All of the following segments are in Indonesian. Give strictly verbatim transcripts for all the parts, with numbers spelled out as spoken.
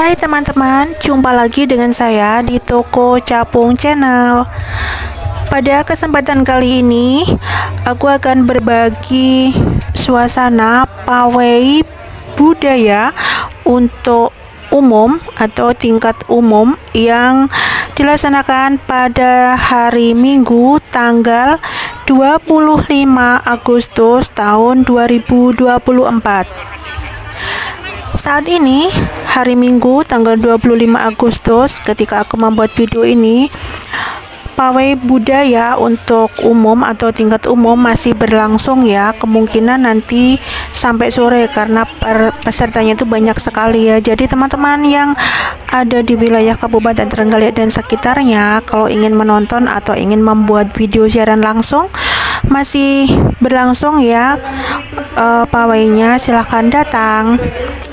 Hai teman-teman, jumpa lagi dengan saya di Toko Capung Channel. Pada kesempatan kali ini, aku akan berbagi suasana pawai budaya untuk umum atau tingkat umum yang dilaksanakan pada hari Minggu tanggal dua puluh lima Agustus tahun dua ribu dua puluh empat. Saat ini hari Minggu tanggal dua puluh lima Agustus, ketika aku membuat video ini, pawai budaya untuk umum atau tingkat umum masih berlangsung ya. Kemungkinan nanti sampai sore karena pesertanya itu banyak sekali ya. Jadi teman-teman yang ada di wilayah Kabupaten Trenggalek dan sekitarnya, kalau ingin menonton atau ingin membuat video siaran langsung, masih berlangsung ya uh, pawainya, silahkan datang.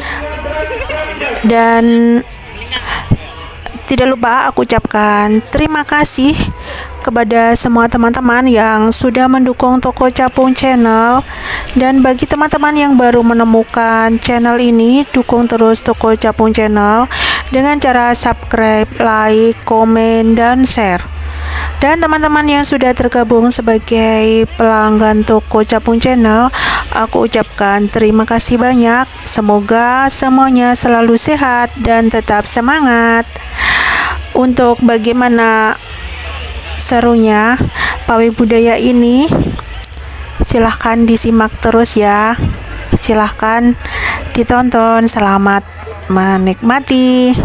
Dan tidak lupa aku ucapkan terima kasih kepada semua teman-teman yang sudah mendukung Toko Capung Channel. Dan bagi teman-teman yang baru menemukan channel ini, dukung terus Toko Capung Channel dengan cara subscribe, like, komen, dan share. Dan teman-teman yang sudah tergabung sebagai pelanggan Toko Capung Channel, aku ucapkan terima kasih banyak. Semoga semuanya selalu sehat dan tetap semangat. Untuk bagaimana serunya pawai budaya ini, silahkan disimak terus ya. Silahkan ditonton. Selamat menikmati.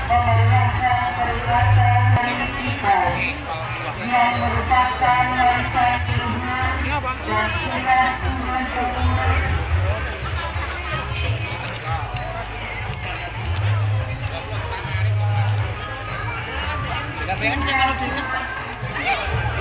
memeriahkan peribahasa hari kita yang merupakan warisan ilmuwan dan sirah turun temurun. K P N jangan lupa.